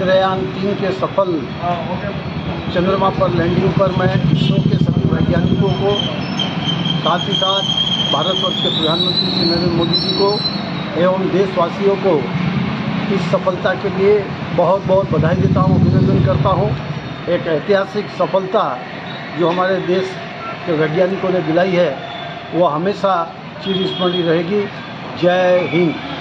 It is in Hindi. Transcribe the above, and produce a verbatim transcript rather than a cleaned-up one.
चंद्रयान तीन के सफल चंद्रमा पर लैंडिंग पर मैं इसरो के सभी वैज्ञानिकों को, साथ ही साथ भारतवर्ष के प्रधानमंत्री श्री नरेंद्र मोदी जी को एवं देशवासियों को इस सफलता के लिए बहुत बहुत बधाई देता हूँ, अभिनंदन करता हूँ। एक ऐतिहासिक सफलता जो हमारे देश के वैज्ञानिकों ने दिलाई है, वो हमेशा चिरस्मरणीय रहेगी। जय हिंद।